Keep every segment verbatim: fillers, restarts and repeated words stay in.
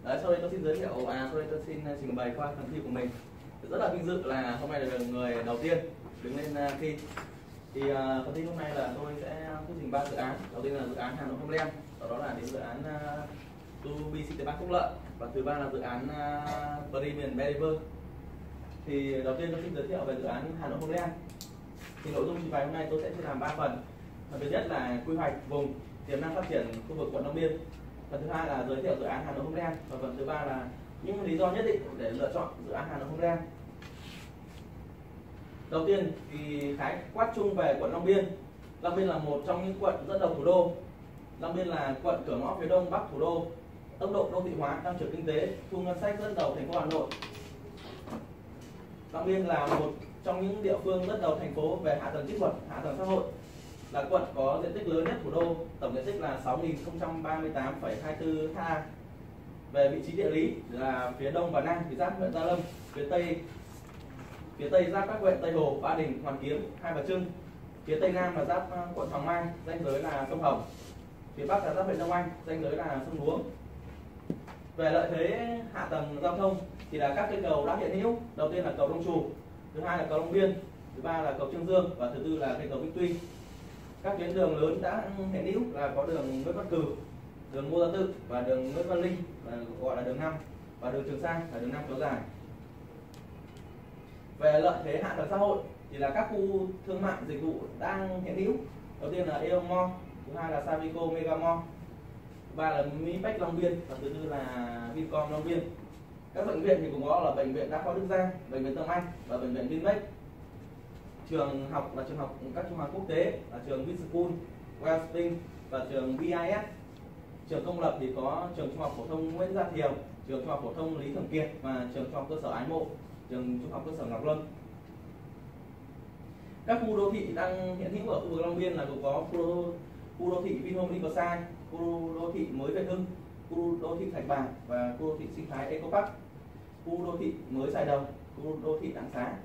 Đấy, sau đây tôi xin giới thiệu, à sau đây tôi xin trình bày qua phần thi của mình. Rất là vinh dự là hôm nay là người đầu tiên đứng lên thi. Thì uh, phần thi hôm nay là tôi sẽ thuyết trình ba dự án. Đầu tiên là dự án Hà Nội Homeland, sau đó là đến dự án uh, to bê xê Bank Phúc Lợi, và thứ ba là dự án uh, Premium Believer. Thì đầu tiên tôi xin giới thiệu về dự án Hà Nội Homeland. Thì nội dung trình bày hôm nay tôi sẽ chia làm ba phần. Phần thứ nhất là quy hoạch vùng tiềm năng phát triển khu vực quận Long Biên. Phần thứ hai là giới thiệu dự án Hà Nội Homeland, và phần thứ ba là những lý do nhất định để lựa chọn dự án Hà Nội Homeland. Đầu tiên thì khái quát chung về quận Long Biên. Long Biên là một trong những quận dẫn đầu thủ đô. Long Biên là quận cửa ngõ phía đông bắc thủ đô, tốc độ đô thị hóa, tăng trưởng kinh tế, thu ngân sách dẫn đầu thành phố Hà Nội. Long Biên là một trong những địa phương dẫn đầu thành phố về hạ tầng kỹ thuật, hạ tầng xã hội. Là quận có diện tích lớn nhất thủ đô, tổng diện tích là sáu nghìn không trăm ba mươi tám phẩy hai mươi tư ha. Về vị trí địa lý là phía đông và nam thì giáp huyện Gia Lâm, phía tây phía tây giáp các huyện Tây Hồ, Ba Đình, Hoàn Kiếm, Hai Bà Trưng. Phía tây nam là giáp quận Hoàng Mai, ranh giới là sông Hồng. Phía bắc là giáp huyện Đông Anh, ranh giới là sông Đuống. Về lợi thế hạ tầng giao thông thì là các cây cầu đã hiện hữu. Đầu tiên là cầu Đông Trù, thứ hai là cầu Long Biên, thứ ba là cầu Trương Dương, và thứ tư là cây cầu Vĩnh Tuy. Các tuyến đường lớn đã hiện hữu là có đường Nguyễn Văn Cừ, đường Ngô Gia Tự và đường Nguyễn Văn Linh, gọi là đường năm, và đường Trường Sa là đường năm kéo dài. Về lợi thế hạ tầng xã hội thì là các khu thương mại dịch vụ đang hiện hữu. Đầu tiên là Aeon Mall, thứ hai là Savico Mega Mall, thứ ba là Mipex Long Biên, và thứ tư là Vincom Long Biên. Các bệnh viện thì cũng có là bệnh viện Đa khoa Đức Giang, bệnh viện Tâm Anh và bệnh viện Vinmec. Trường học là trường học các trường học quốc tế là trường Vinschool, Wellspring và trường vê i ét. Trường công lập thì có trường trung học phổ thông Nguyễn Gia Thiều, trường trung học phổ thông Lý Thường Kiệt và trường trung học cơ sở Ái Mộ, trường trung học cơ sở Ngọc Lâm. Các khu đô thị đang hiện hữu ở khu vực Long Biên là gồm có khu đô, khu đô thị Vinhome Riverside, khu đô thị mới Việt Hưng, khu đô thị Thạch Bàn và khu đô thị sinh thái Eco Park, khu đô thị mới Sài Đồng, khu đô thị Đặng Xá.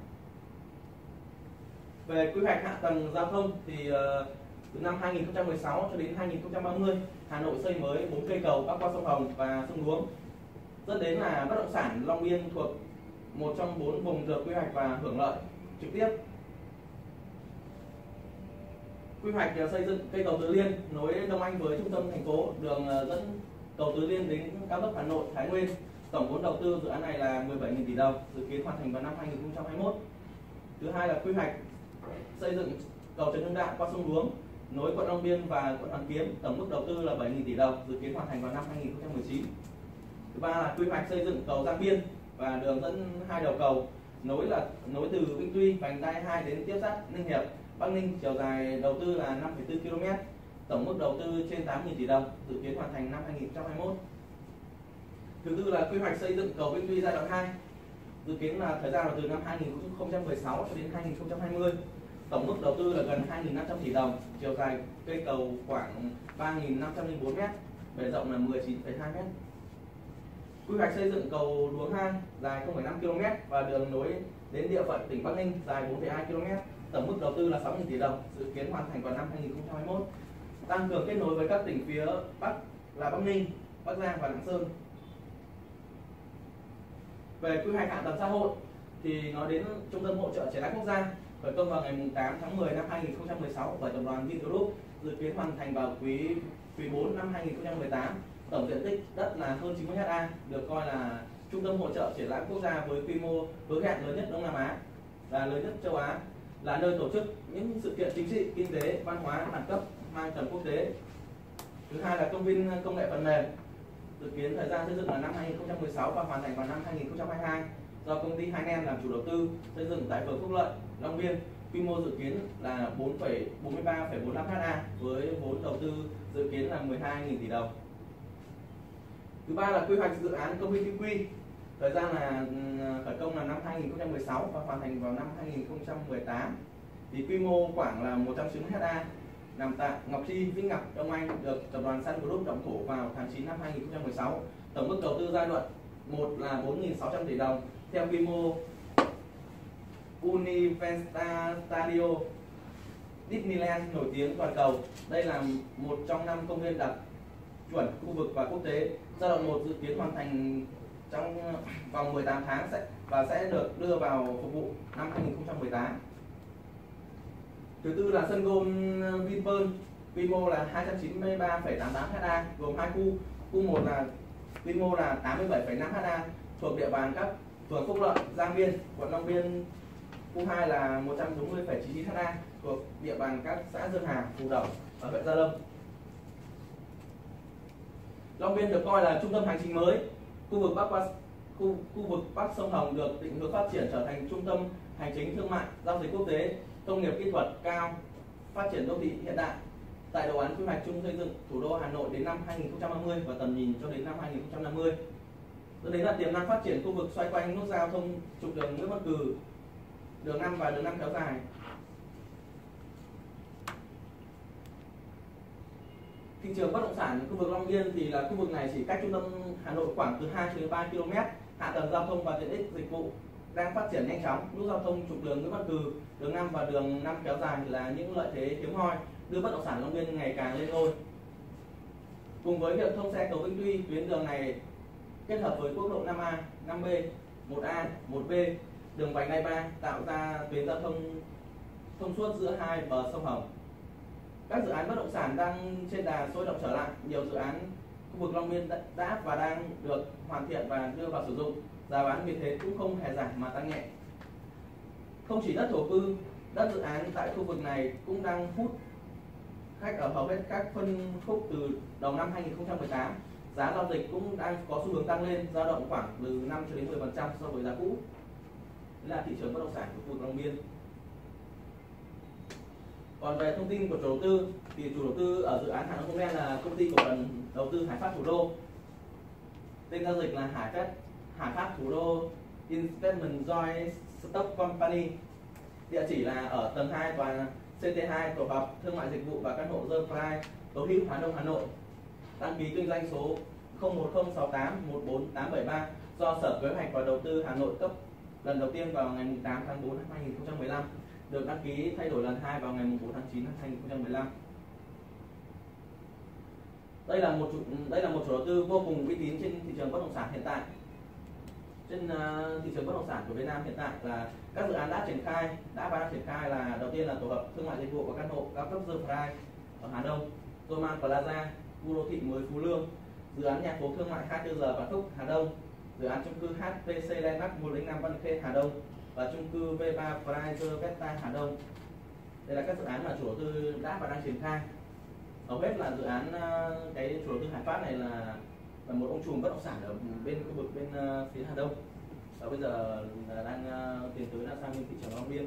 Về quy hoạch hạ tầng giao thông thì uh, từ năm hai nghìn không trăm mười sáu cho đến hai nghìn không trăm ba mươi, Hà Nội xây mới bốn cây cầu bắc qua sông Hồng và sông Đuống, dẫn đến là bất động sản Long Biên thuộc một trong bốn vùng được quy hoạch và hưởng lợi trực tiếp. Quy hoạch xây dựng cây cầu Tứ Liên nối Đông Anh với trung tâm thành phố, đường dẫn cầu Tứ Liên đến cao tốc Hà Nội Thái Nguyên. Tổng vốn đầu tư dự án này là mười bảy nghìn tỷ đồng, dự kiến hoàn thành vào năm hai nghìn không trăm hai mươi mốt. Thứ hai là quy hoạch xây dựng cầu Trần Hưng Đạo qua sông Đuống nối quận Long Biên và quận Hoàn Kiếm, tổng mức đầu tư là bảy nghìn tỷ đồng, dự kiến hoàn thành vào năm hai nghìn không trăm mười chín. Thứ ba là quy hoạch xây dựng cầu Giang Biên và đường dẫn hai đầu cầu nối là nối từ Vĩnh Tuy, vành đai hai đến tiếp giáp Ninh Hiệp, Bắc Ninh, chiều dài đầu tư là năm phẩy bốn ki lô mét, tổng mức đầu tư trên tám nghìn tỷ đồng, dự kiến hoàn thành năm hai nghìn không trăm hai mươi mốt. Thứ tư là quy hoạch xây dựng cầu Vĩnh Tuy giai đoạn hai, dự kiến là thời gian là từ năm hai nghìn không trăm mười sáu cho đến hai nghìn không trăm hai mươi. Tổng mức đầu tư là gần hai nghìn năm trăm tỷ đồng, chiều dài cây cầu khoảng ba nghìn năm trăm lẻ bốn mét, bề rộng là mười chín phẩy hai mét. Quy hoạch xây dựng cầu Đuống hai dài không phẩy năm ki lô mét và đường nối đến địa phận tỉnh Bắc Ninh dài bốn phẩy hai ki lô mét, tổng mức đầu tư là sáu nghìn tỷ đồng, dự kiến hoàn thành vào năm hai nghìn không trăm hai mươi mốt. Tăng cường kết nối với các tỉnh phía Bắc là Bắc Ninh, Bắc Giang và Lạng Sơn. Về quy hoạch hạ tầng xã hội thì nói đến trung tâm hỗ trợ triển lãm quốc gia, khởi công vào ngày tám tháng mười năm hai nghìn không trăm mười sáu bởi tập đoàn Vingroup, dự kiến hoàn thành vào quý quý bốn năm hai nghìn không trăm mười tám. Tổng diện tích đất là hơn chín mươi ha, được coi là trung tâm hỗ trợ triển lãm quốc gia với quy mô hứa hẹn lớn nhất Đông Nam Á, là lớn nhất châu Á, là nơi tổ chức những sự kiện chính trị, kinh tế, văn hóa đẳng cấp mang tầm quốc tế. Thứ hai là công viên công nghệ phần mềm, dự kiến thời gian xây dựng là năm hai nghìn không trăm mười sáu và hoàn thành vào năm hai nghìn không trăm hai mươi hai, do công ty Highland làm chủ đầu tư, xây dựng tại phường Phúc Lợi, Long Biên. Quy mô dự kiến là bốn phẩy bốn mươi ba phẩy bốn mươi lăm ha với vốn đầu tư dự kiến là mười hai nghìn tỷ đồng. Thứ ba là quy hoạch dự án công viên Kim Quy, thời gian là khởi công là năm hai nghìn không trăm mười sáu và hoàn thành vào năm hai nghìn không trăm mười tám. Thì quy mô khoảng là một trăm chín mươi ha, nằm tại Ngọc Tri, Vĩnh Ngọc, Đông Anh, được tập đoàn Sun Group động thổ vào tháng chín năm hai nghìn không trăm mười sáu. Tổng mức đầu tư giai đoạn một là bốn nghìn sáu trăm tỷ đồng, theo quy mô Universal Stadio Disneyland nổi tiếng toàn cầu. Đây là một trong năm công viên đặc chuẩn khu vực và quốc tế. Giai đoạn một dự kiến hoàn thành trong vòng mười tám tháng sẽ và sẽ được đưa vào phục vụ năm hai nghìn không trăm mười tám. Thứ tư là sân golf Vinpearl, quy mô là hai trăm chín mươi ba phẩy tám mươi tám ha, gồm hai khu. Khu một là quy mô là tám mươi bảy phẩy năm ha, thuộc địa bàn các phường Phúc Lợi, Giang Biên, quận Long Biên. Khu hai là một trăm bốn mươi phẩy chín mươi chín ha, thuộc địa bàn các xã Dương Hà, Phù Đổng và huyện Gia Lâm. Long Biên được coi là trung tâm hành chính mới. Khu vực Bắc qua khu, khu vực Bắc sông Hồng được định hướng phát triển trở thành trung tâm hành chính, thương mại, giao dịch quốc tế, công nghiệp kỹ thuật cao, phát triển đô thị hiện đại. Tại đồ án quy hoạch chung xây dựng thủ đô Hà Nội đến năm hai nghìn không trăm ba mươi và tầm nhìn cho đến năm hai nghìn không trăm năm mươi. Dẫn đến là tiềm năng phát triển khu vực xoay quanh nút giao thông trục đường Nguyễn Văn Cừ, đường năm và đường năm kéo dài. Thị trường bất động sản khu vực Long Biên thì là khu vực này chỉ cách trung tâm Hà Nội khoảng từ hai đến ba ki lô mét. Hạ tầng giao thông và tiện ích dịch vụ đang phát triển nhanh chóng. Nút giao thông trục đường Nguyễn Văn Cừ, đường năm và đường năm kéo dài là những lợi thế hiếm hoi đưa bất động sản Long Biên ngày càng lên ngôi. Cùng với việc thông xe cầu Vĩnh Tuy, tuyến đường này kết hợp với quốc lộ năm A, năm B, một A, một B, đường vành đai ba tạo ra tuyến giao thông thông suốt giữa hai bờ sông Hồng. Các dự án bất động sản đang trên đà sôi động trở lại. Nhiều dự án khu vực Long Biên đã và đang được hoàn thiện và đưa vào sử dụng. Giá bán vì thế cũng không hề giảm mà tăng nhẹ. Không chỉ đất thổ cư, đất dự án tại khu vực này cũng đang hút khách ở hầu hết các phân khúc. Từ đầu năm hai nghìn không trăm mười tám, giá giao dịch cũng đang có xu hướng tăng lên, dao động khoảng từ năm cho đến mười phần trăm so với giá cũ. Đây là thị trường bất động sản của khu vực Long Biên. Còn về thông tin của chủ đầu tư thì chủ đầu tư ở dự án Hà Đông Không Đen là công ty cổ phần đầu tư Hải Phát Thủ Đô. Tên giao dịch là Hải Phát Hải Phát Thủ Đô Investment Joint Stock Company. Địa chỉ là ở tầng hai tòa C T hai, tổ hợp thương mại dịch vụ và căn hộ The Pride, Tố Hữu, Hà Đông, Hà Nội. Đăng ký kinh doanh số không một không sáu tám một bốn tám bảy ba do Sở Kế hoạch và Đầu tư Hà Nội cấp lần đầu tiên vào ngày tám tháng tư năm hai nghìn không trăm mười lăm. Được đăng ký thay đổi lần hai vào ngày bốn tháng chín năm hai nghìn không trăm mười lăm. Đây là một chủ, đây là một chủ đầu tư vô cùng uy tín trên thị trường bất động sản hiện tại. Trên uh, thị trường bất động sản của Việt Nam hiện tại là các dự án đã triển khai, đã và đang triển khai là đầu tiên là tổ hợp thương mại dịch vụ và căn hộ cao cấp The Pride ở Hà Đông, Roman Plaza, khu đô thị mới Phú Lương, dự án nhà phố thương mại hai mươi tư giờ Vạn Phúc, Hà Đông, dự án chung cư H P C Landmark một không năm Văn Khê, Hà Đông và chung cư V ba Pride Vesta, Hà Đông. Đây là các dự án mà chủ đầu tư đã và đang triển khai. Hầu hết là dự án cái chủ đầu tư Hải Phát này là, là một ông trùm bất động sản ở bên khu vực bên uh, phía Hà Đông, và bây giờ là đang uh, tiến tới là sang bên thị trường Long Biên.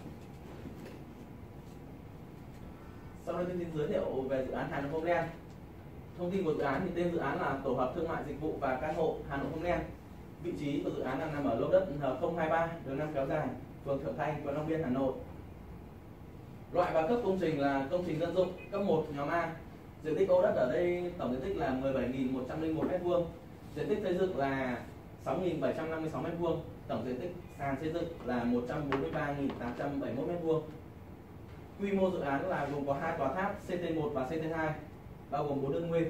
Sau đây tôi xin giới thiệu về dự án Hà Nội Homeland. Thông tin của dự án thì tên dự án là tổ hợp thương mại dịch vụ và căn hộ Hà Nội Homeland. Vị trí của dự án đang nằm ở lô đất N không hai ba, đường năm kéo dài, phường Thượng Thanh, quận Long Biên, Hà Nội. Loại và cấp công trình là công trình dân dụng cấp một nhóm A. Diện tích ô đất ở đây tổng diện tích là mười bảy nghìn một trăm lẻ một mét vuông. Diện tích xây dựng là sáu nghìn bảy trăm năm mươi sáu mét vuông. Tổng diện tích sàn xây dựng là một trăm bốn mươi ba nghìn tám trăm bảy mươi mốt mét vuông. Quy mô dự án là gồm có hai tòa tháp C T một và C T hai, bao gồm bốn đơn nguyên.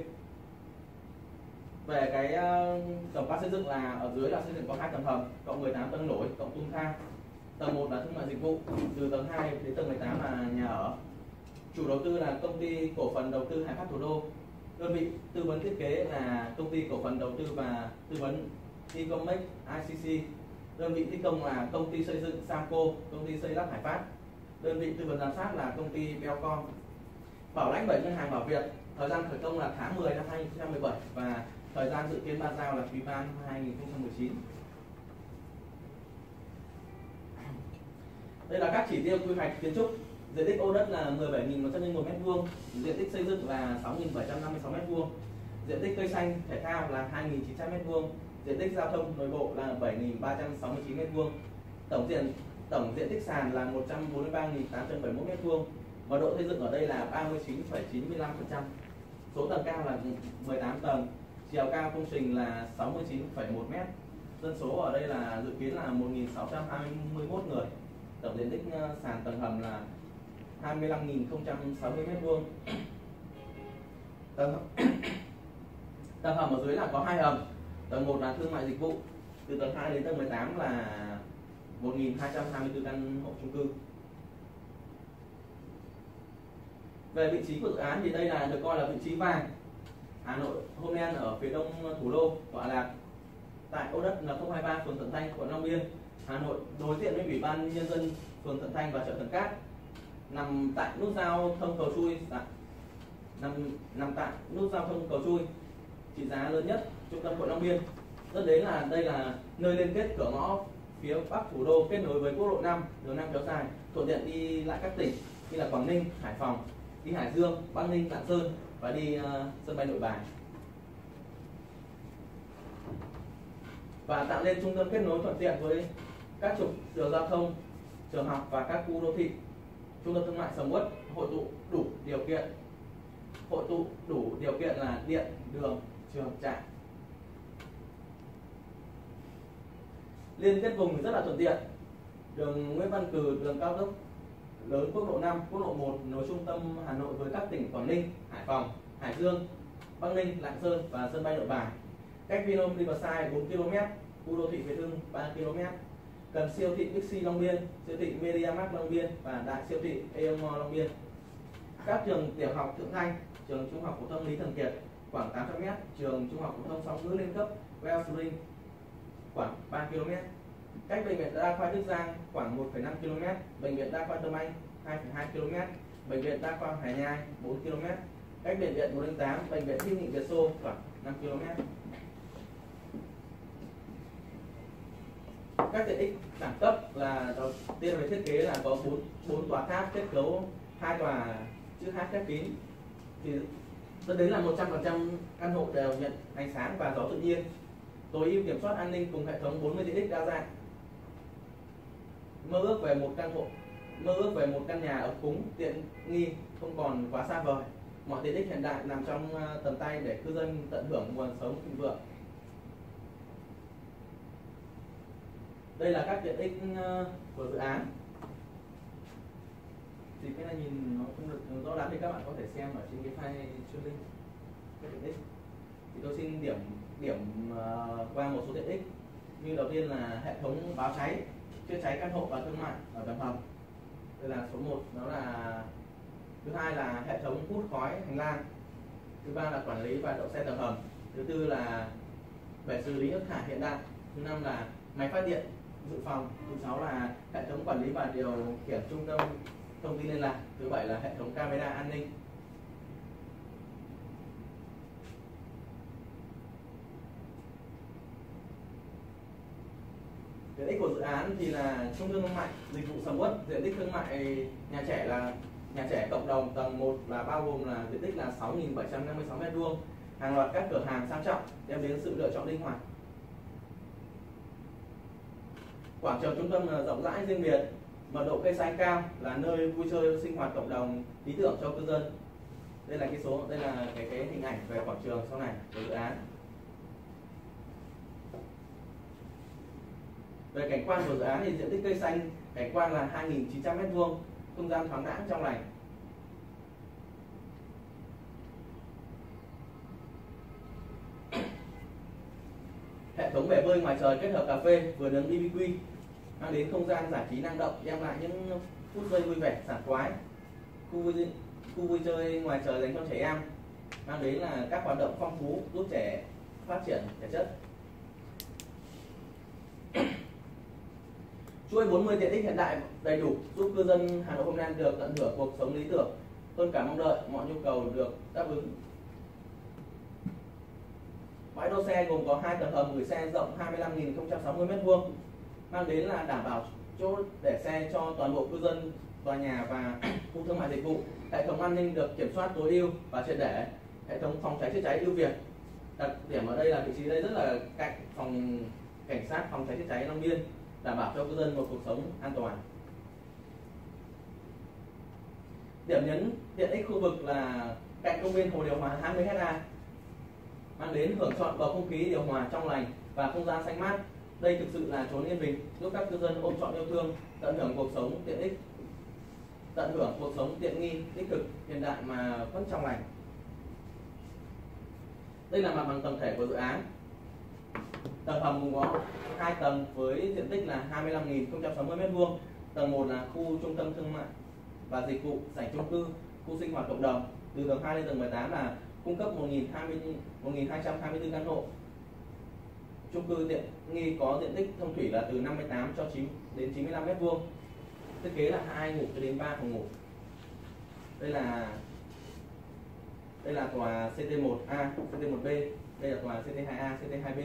Về cái tổng quan xây dựng là ở dưới là xây dựng có hai tầng hầm cộng mười tám tầng nổi cộng tung thang. Tầng một là thương mại dịch vụ, từ tầng hai đến tầng mười tám là nhà ở. Chủ đầu tư là công ty cổ phần đầu tư Hải Phát Thủ Đô. Đơn vị tư vấn thiết kế là công ty cổ phần đầu tư và tư vấn Ecomex I C C. Đơn vị thi công là công ty xây dựng Samco, công ty xây lắp Hải Phát. Đơn vị tư vấn giám sát là công ty Belcom. Bảo lãnh bảy ngân hàng Bảo Việt. Thời gian khởi công là tháng mười năm hai nghìn không trăm mười bảy và thời gian dự kiến bàn giao là quý ba năm hai nghìn không trăm mười chín. Đây là các chỉ tiêu quy hoạch kiến trúc. Diện tích ô đất là mười bảy nghìn một trăm lẻ một mét vuông, diện tích xây dựng là sáu nghìn bảy trăm năm mươi sáu mét vuông, diện tích cây xanh thể thao là hai nghìn chín trăm mét vuông, diện tích giao thông nội bộ là bảy nghìn ba trăm sáu mươi chín mét vuông. Tổng diện tổng diện tích sàn là một trăm bốn mươi ba nghìn tám trăm bảy mươi mốt mét vuông. Mật độ xây dựng ở đây là ba mươi chín phẩy chín mươi lăm phần trăm. Số tầng cao là mười tám tầng, chiều cao công trình là sáu mươi chín phẩy một mét. Dân số ở đây là dự kiến là một nghìn sáu trăm hai mươi mốt người. Tổng diện tích sàn tầng hầm là hai mươi lăm nghìn không trăm sáu mươi mét vuông. Tầng Tầng hầm ở dưới là có hai hầm. Tầng một là thương mại dịch vụ, từ tầng hai đến tầng mười tám là một nghìn hai trăm hai mươi tư căn hộ chung cư. Về vị trí của dự án thì đây là được coi là vị trí vàng. Hà Nội Homeland ở phía đông thủ đô, tọa lạc tại ô đất là không hai ba phường Thuận Thanh, quận Long Biên, Hà Nội, đối diện với Ủy ban Nhân dân phường Thuận Thanh và chợ Thần Cát, nằm tại nút giao thông cầu chui, nằm nằm tại nút giao thông cầu chui, trị giá lớn nhất trung tâm quận Long Biên. Dẫn đến là đây là nơi liên kết cửa ngõ phía bắc thủ đô, kết nối với quốc lộ năm, đường năm kéo dài, thuận tiện đi lại các tỉnh như là Quảng Ninh, Hải Phòng, đi Hải Dương, Bắc Ninh, Lạng Sơn và đi uh, sân bay Nội Bài. Và tạo nên trung tâm kết nối thuận tiện với các trục đường giao thông, trường học và các khu đô thị. Trung tâm thương mại sầm uất, hội tụ đủ điều kiện, hội tụ đủ điều kiện là điện, đường, trường, trạm. Liên kết vùng rất là thuận tiện. Đường Nguyễn Văn Cừ, đường cao tốc lớn quốc lộ năm, quốc lộ một nối trung tâm Hà Nội với các tỉnh Quảng Ninh, Hải Phòng, Hải Dương, Bắc Ninh, Lạng Sơn và sân bay Nội Bài. Cách Vinhome Riverside bốn ki lô mét, khu đô thị Việt Hưng ba ki lô mét. Gần siêu thị Bixi Long Biên, siêu thị MediaMarkt Long Biên và đại siêu thị Aeon Mall Long Biên. Các trường tiểu học Thượng Thanh, trường trung học phổ thông Lý Thường Kiệt khoảng tám trăm mét, trường trung học phổ thông song ngữ liên cấp Wellspring khoảng ba ki lô mét. Cách bệnh viện đa khoa Đức Giang khoảng một phẩy năm ki lô mét, bệnh viện đa khoa Tâm Anh hai phẩy hai ki lô mét, bệnh viện đa khoa Hải Nhai bốn ki lô mét. Cách bệnh viện một không tám, bệnh viện Hữu nghị Việt Xô khoảng năm ki lô mét. Các tiện ích đẳng cấp là đầu tiên về thiết kế là có bốn bốn tòa tháp kết cấu hai tòa chữ H khép kín, thì dẫn đến là một trăm phần trăm căn hộ đều nhận ánh sáng và gió tự nhiên. Tối ưu kiểm soát an ninh cùng hệ thống bốn mươi tiện ích đa dạng. Mơ ước về một căn hộ, mơ ước về một căn nhà ấm cúng, tiện nghi không còn quá xa vời. Mọi tiện ích hiện đại nằm trong tầm tay để cư dân tận hưởng nguồn sống thịnh vượng. Đây là các tiện ích của dự án. Thì cái này nhìn nó không được rõ lắm thì các bạn có thể xem ở trên cái file chuyên link các tiện ích. Thì tôi xin điểm điểm uh, qua một số tiện ích. Như đầu tiên là hệ thống báo cháy, chữa cháy căn hộ và thương mại ở tầng hầm. Đây là số một, đó là thứ hai là hệ thống hút khói hành lang. Thứ ba là quản lý và đậu xe tầng hầm. Thứ tư là bể xử lý nước thải hiện đại. Thứ năm là máy phát điện dự phòng. Thứ sáu là hệ thống quản lý và điều khiển trung tâm thông tin liên lạc. Thứ bảy là hệ thống camera an ninh. Tiện ích của dự án thì là trung tâm thương mại dịch vụ sầm uất, diện tích thương mại nhà trẻ là nhà trẻ cộng đồng tầng một là bao gồm là diện tích là sáu nghìn bảy trăm năm mươi sáu mét vuông, hàng loạt các cửa hàng sang trọng đem đến sự lựa chọn linh hoạt. Quảng trường trung tâm là rộng rãi riêng biệt, mật độ cây xanh cao, là nơi vui chơi sinh hoạt cộng đồng lý tưởng cho cư dân. Đây là cái số, đây là cái cái hình ảnh về quảng trường sau này của dự án. Về cảnh quan của dự án thì diện tích cây xanh cảnh quan là hai nghìn chín trăm mét vuông, không gian thoáng đãng trong lành. Hệ thống bể bơi ngoài trời kết hợp cà phê, vườn nướng bê bê quy mang đến không gian giải trí năng động, đem lại những phút giây vui vẻ sảng khoái. Khu vui, khu vui chơi ngoài trời dành cho trẻ em, mang đến là các hoạt động phong phú giúp trẻ phát triển thể chất. Chuỗi bốn mươi tiện ích hiện đại đầy đủ giúp cư dân Hà Nội hôm nay được tận hưởng cuộc sống lý tưởng, hơn cả mong đợi, mọi nhu cầu được đáp ứng. Bãi đỗ xe gồm có hai tầng hầm gửi xe rộng hai mươi lăm nghìn không trăm sáu mươi mét vuông, mang đến là đảm bảo chỗ để xe cho toàn bộ cư dân tòa nhà và khu thương mại dịch vụ. Hệ thống an ninh được kiểm soát tối ưu và triệt để. Hệ thống phòng cháy chữa cháy ưu việt. Đặc điểm ở đây là vị trí đây rất là cạnh phòng cảnh sát phòng cháy chữa cháy Long Biên, đảm bảo cho cư dân một cuộc sống an toàn. Điểm nhấn tiện ích khu vực là cạnh công viên hồ điều hòa hai mươi héc ta, mang đến hưởng chọn bầu không khí điều hòa trong lành và không gian xanh mát. Đây thực sự là chốn yên bình giúp các cư dân ôm trọn yêu thương, tận hưởng cuộc sống tiện ích, tận hưởng cuộc sống tiện nghi, tích cực, hiện đại mà vẫn trong lành. Đây là mặt bằng tổng thể của dự án. Tầng hầm gồm có hai tầng với diện tích là hai mươi lăm nghìn không trăm sáu mươi mét vuông. Tầng một là khu trung tâm thương mại và dịch vụ, sảnh chung cư, khu sinh hoạt cộng đồng. Từ tầng hai lên tầng mười tám là cung cấp một nghìn hai trăm hai mươi tư căn hộ. Chung cư tiện nghi có diện tích thông thủy là từ năm mươi tám cho chín đến chín mươi lăm mét vuông. Thiết kế là hai ngủ cho đến ba phòng ngủ. Đây là đây là tòa C T một A, C T một B, đây là tòa C T hai A, C T hai B.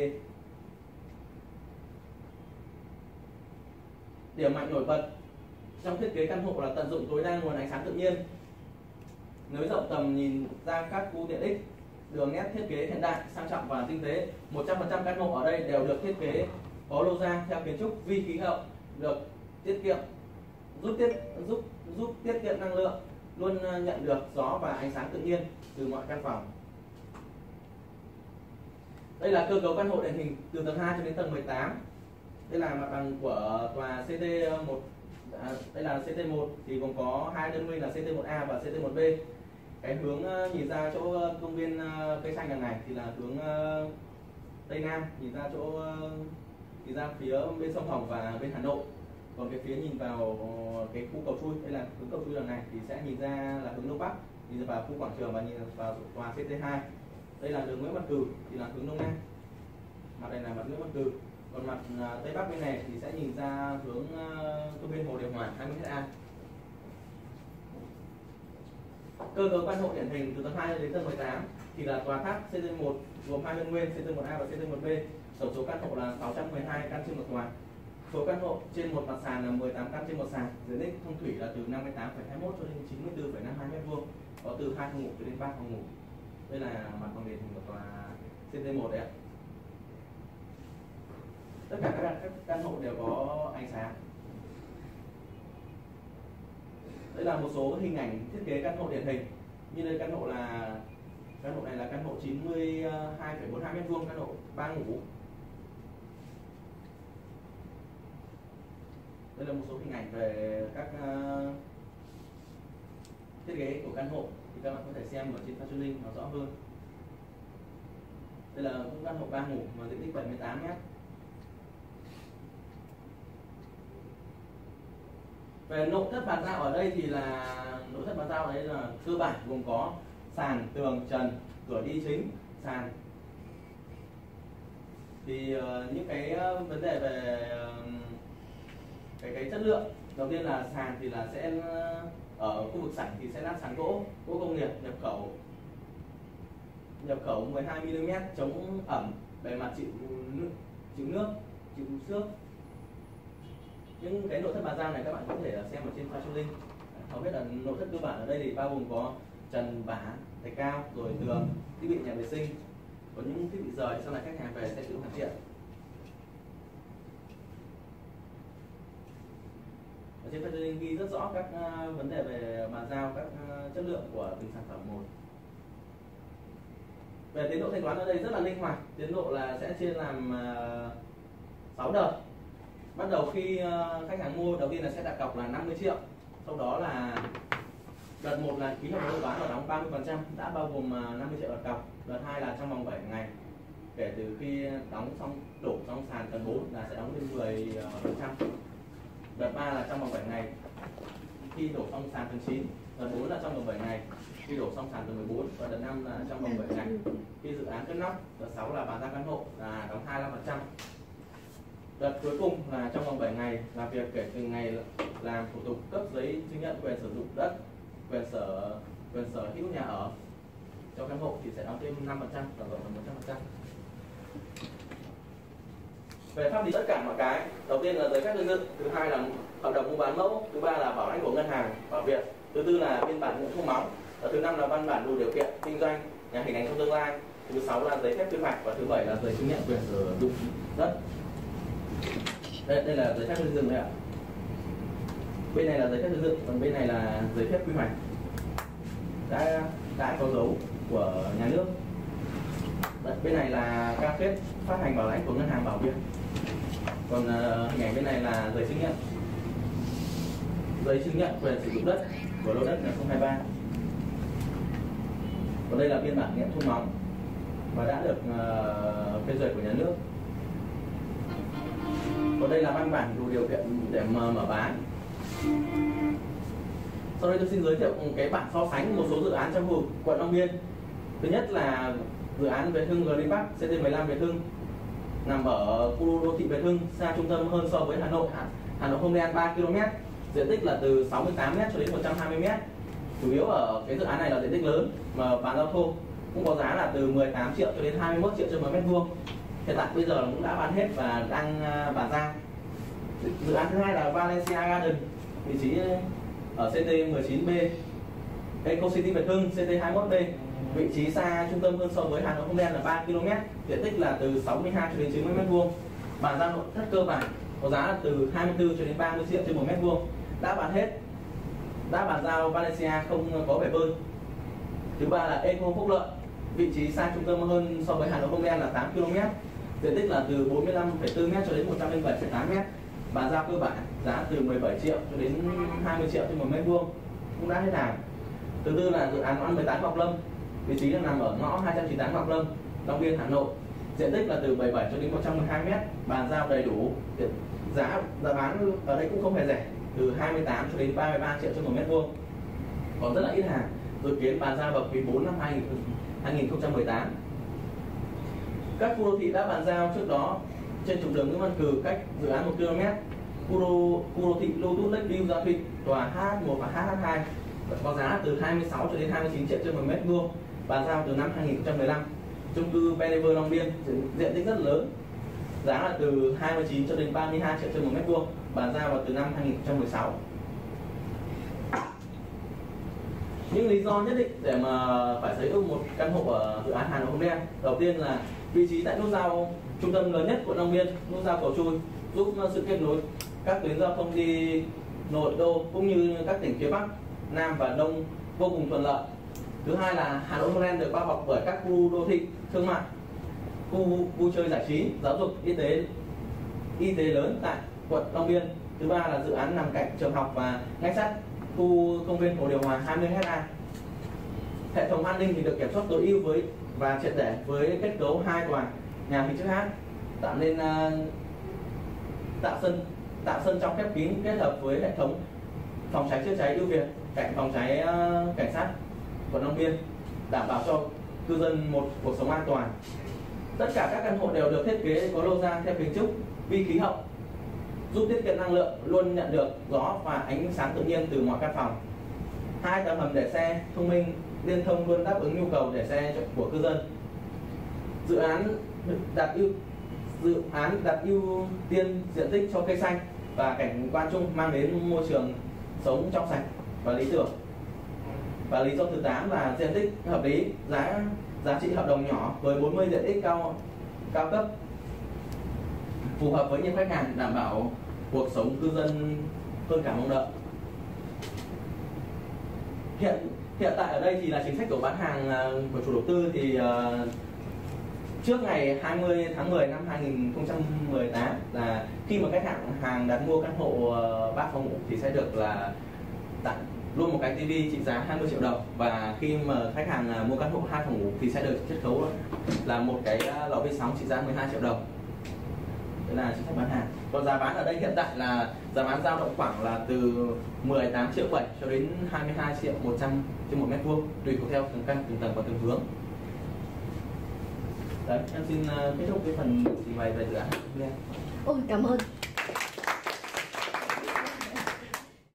Điểm mạnh nổi bật trong thiết kế căn hộ là tận dụng tối đa nguồn ánh sáng tự nhiên, nới rộng tầm nhìn ra các khu tiện ích, đường nét thiết kế hiện đại, sang trọng và tinh tế. một trăm phần trăm căn hộ ở đây đều được thiết kế có lô ra theo kiến trúc vi khí hậu, được tiết kiệm giúp tiết giúp giúp tiết kiệm năng lượng, luôn nhận được gió và ánh sáng tự nhiên từ mọi căn phòng. Đây là cơ cấu căn hộ điển hình từ tầng hai cho đến tầng mười tám. Đây là mặt bằng của tòa C T một, à, đây là C T một thì gồm có hai đơn nguyên là C T một A và C T một B. Cái hướng nhìn ra chỗ công viên cây xanh đằng này thì là hướng Tây Nam, nhìn ra chỗ nhìn ra phía bên sông Hồng và bên Hà Nội. Còn cái phía nhìn vào cái khu cầu chui, đây là hướng cầu chui đằng này thì sẽ nhìn ra là hướng Đông Bắc, nhìn vào khu quảng trường và nhìn vào tòa C T hai. Đây là đường Nguyễn Văn Cừ thì là hướng Đông Nam. Mặt này là mặt Nguyễn Văn Cừ. Còn mặt Tây Bắc bên này thì sẽ nhìn ra hướng công viên Hồ Điều Hòa hai mươi héc ta. Cơ cấu căn hộ điển hình từ tầng hai đến tầng mười tám thì là tòa tháp C T một gồm hai đơn nguyên C T một A và C T một B. Tổng số căn hộ là sáu trăm mười hai căn trên một tòa. Số căn hộ trên một mặt sàn là mười tám căn trên một sàn. Diện tích thông thủy là từ năm mươi tám phẩy hai mươi mốt cho đến chín mươi tư phẩy năm mươi hai mét vuông. Có từ hai phòng ngủ cho đến ba phòng ngủ. Đây là mặt bằng điển hình của tòa C T một đấy ạ. Tất cả các, các căn hộ đều có ánh sáng. Đây là một số hình ảnh thiết kế căn hộ điển hình. Như đây căn hộ là căn hộ này là căn hộ chín mươi hai phẩy bốn mươi hai mét vuông, căn hộ ba ngủ. Đây là một số hình ảnh về các uh, thiết kế của căn hộ thì các bạn có thể xem ở trên Fashion Link nó rõ hơn. Đây là cũng căn hộ ba ngủ mà diện tích bảy mươi tám mét. Về nội thất bàn giao ở đây thì là nội thất bàn giao ở đây là cơ bản gồm có sàn, tường, trần, cửa đi chính, sàn. Thì uh, những cái uh, vấn đề về uh, cái cái chất lượng, đầu tiên là sàn thì là sẽ uh, ở khu vực sảnh thì sẽ lát sàn gỗ, gỗ công nghiệp nhập khẩu nhập khẩu mười hai mi li mét, chống ẩm, bề mặt chịu nước, chịu nước, chịu xước. Những cái nội thất bàn giao này các bạn có thể xem ở trên Fashion Link. Hầu hết là nội thất cơ bản ở đây thì bao gồm có trần, bả, thạch cao, rồi tường, thiết bị nhà vệ sinh. Có những thiết bị rời sau này khách hàng về sẽ tự hoàn thiện. Ở trên Fashion Link ghi rất rõ các uh, vấn đề về bàn giao, các uh, chất lượng của từng sản phẩm một. Về tiến độ thanh toán ở đây rất là linh hoạt. Tiến độ là sẽ chia làm uh, sáu đợt. Bắt đầu khi uh, khách hàng mua, đầu tiên là sẽ đặt cọc là năm mươi triệu. Sau đó là đợt một là ký hợp đồng mua bán và đóng ba mươi phần trăm, đã bao gồm uh, năm mươi triệu đặt cọc. Đợt hai là trong vòng bảy ngày kể từ khi đóng xong, đổ xong sàn tầng bốn là sẽ đóng lên mười phần trăm. Đợt ba là trong vòng bảy ngày khi đổ xong sàn tầng chín. Đợt bốn là trong vòng bảy ngày khi đổ xong sàn tầng mười bốn. Và đợt năm là trong vòng bảy ngày khi dự án kết nóc. Đợt sáu là bàn giao căn hộ là đóng hai mươi lăm phần trăm. Đợt cuối cùng là trong vòng bảy ngày làm việc kể từ ngày làm thủ tục cấp giấy chứng nhận quyền sử dụng đất, quyền sở quyền sở hữu nhà ở cho căn hộ thì sẽ đóng thêm năm phần trăm, tổng cộng là một trăm phần trăm. Về pháp lý tất cả mọi cái, đầu tiên là giấy phép xây dựng, thứ hai là hợp đồng mua bán mẫu, thứ ba là bảo lãnh của ngân hàng bảo viện, thứ tư là biên bản nghiệm thu móng, và thứ năm là văn bản đủ điều kiện kinh doanh nhà hình ảnh trong tương lai, thứ sáu là giấy phép quy hoạch và thứ bảy là giấy chứng nhận quyền sử dụng đất. Đây, đây là giấy phép xây dựng đấy ạ. Bên này là giấy phép xây dựng, còn bên này là giấy phép quy hoạch đã đã có dấu của nhà nước. Đấy, bên này là cam kết phát hành bảo lãnh của ngân hàng bảo viện. Còn uh, hình ảnh bên này là giấy chứng nhận giấy chứng nhận quyền sử dụng đất của lô đất là không hai ba. Còn đây là biên bản nghiệm thu móng. và đã được uh, phê duyệt của nhà nước. Còn đây là văn bản đủ điều kiện để mà mở bán. Sau đây tôi xin giới thiệu cái bảng so sánh một số dự án trong khu vực quận Long Biên. Thứ nhất là dự án Việt Hưng Green Park C T mười lăm Việt Hưng, nằm ở khu đô thị Việt Hưng, xa trung tâm hơn so với Hà Nội. Hà Nội không đen ba ki lô mét, diện tích là từ sáu mươi tám mét cho đến một trăm hai mươi mét. Chủ yếu ở cái dự án này là diện tích lớn mà bán giao thô, cũng có giá là từ mười tám triệu cho đến hai mươi mốt triệu trên một mét vuông. Hiện tại bây giờ cũng đã bán hết và đang bàn giao. Dự án thứ hai là Valencia Garden, vị trí ở C T mười chín B, Eco City Việt Hưng C T hai mươi mốt B, vị trí xa trung tâm hơn so với Hà Nội không đen là ba ki lô mét, diện tích là từ sáu mươi hai cho đến chín mươi mét vuông. Bàn giao nội thất cơ bản, có giá là từ hai mươi tư cho đến ba mươi triệu trên một mét vuông. Đã bán hết, đã bàn giao Valencia không có bể bơi. Thứ ba là Eco Phúc Lợi, vị trí xa trung tâm hơn so với Hà Nội không đen là tám ki lô mét, diện tích là từ bốn mươi lăm phẩy bốn mét cho đến một trăm lẻ bảy phẩy tám mét. Bàn giao cơ bản, giá từ mười bảy triệu cho đến hai mươi triệu trên một mét vuông, cũng đã hết hàng. Thứ tư là dự án mười tám Ngọc Lâm, vị trí là nằm ở ngõ hai trăm chín mươi tám Ngọc Lâm, Long Biên, Hà Nội, diện tích là từ bảy mươi bảy cho đến một trăm mười hai mét. Bàn giao đầy đủ, giá giá bán ở đây cũng không hề rẻ, từ hai mươi tám cho đến ba mươi ba triệu trên một mét vuông, còn rất là ít hàng. Dự kiến bàn giao vào quý bốn năm hai nghìn không trăm mười tám. Các khu đô thị đã bàn giao trước đó trên trục đường Nguyễn Văn Cừ cách dự án một ki lô mét, khu đô, khu đô thị Lotus Lakeview Gia Thụy, tòa H H một và H H hai, có giá từ hai mươi sáu cho đến hai mươi chín triệu trên một mét vuông, bàn giao từ năm hai nghìn không trăm mười lăm. Chung cư Benever Long Biên, diện tích rất lớn, giá là từ hai mươi chín cho đến ba mươi hai triệu trên một mét vuông, bàn giao vào từ năm hai nghìn không trăm mười sáu. Những lý do nhất định để mà phải sở hữu một căn hộ ở dự án Hà Nội không đen: đầu tiên là vị trí tại nút giao trung tâm lớn nhất của Long Biên, nút giao Cầu Chui, giúp sự kết nối các tuyến giao thông đi nội đô cũng như các tỉnh phía Bắc, Nam và Đông vô cùng thuận lợi. Thứ hai là Hà Nội không đen được bao bọc bởi các khu đô thị thương mại, khu vui chơi giải trí, giáo dục, y tế, y tế lớn tại quận Long Biên. Thứ ba là dự án nằm cạnh trường học và ngay sát khu công viên Hồ Điều Hòa hai mươi héc ta. Hệ thống an ninh thì được kiểm soát tối ưu với và triệt để với kết cấu hai tòa nhà hình chữ H, tạo nên uh, tạo sân tạo sân trong khép kín kết hợp với hệ thống phòng cháy chữa cháy ưu việt cạnh phòng cháy uh, cảnh sát quận Long Biên, đảm bảo cho cư dân một cuộc sống an toàn. Tất cả các căn hộ đều được thiết kế có lô ra theo kiến trúc vi khí hậu, giúp tiết kiệm năng lượng, luôn nhận được gió và ánh sáng tự nhiên từ mọi căn phòng. Hai tầng hầm để xe thông minh liên thông luôn đáp ứng nhu cầu để xe của cư dân. Dự án đặt ưu dự án đặt ưu tiên diện tích cho cây xanh và cảnh quan chung, mang đến môi trường sống trong sạch và lý tưởng. Và lý do thứ tám là diện tích hợp lý, giá giá trị hợp đồng nhỏ với bốn mươi diện tích cao cao cấp, phù hợp với những khách hàng, đảm bảo cuộc sống cư dân hơn cả mong đợi. Hiện hiện tại ở đây thì là chính sách của bán hàng của chủ đầu tư thì uh, trước ngày hai mươi tháng mười năm hai nghìn không trăm mười tám là khi mà khách hàng hàng đặt mua căn hộ uh, ba phòng ngủ thì sẽ được là tặng luôn một cái tivi trị giá hai mươi triệu đồng, và khi mà khách hàng uh, mua căn hộ hai phòng ngủ thì sẽ được chiết khấu là một cái uh, lò vi sóng trị giá mười hai triệu đồng. Đấy là chính sách bán hàng. Còn giá bán ở đây hiện tại là giá bán dao động khoảng là từ mười tám triệu bảy cho đến hai mươi hai triệu một trăm trên một mét vuông, tùy theo từng căn, từng tầng và từng hướng. Đấy, em xin kết thúc cái phần trình bày về dự án. Ôi, cảm ơn.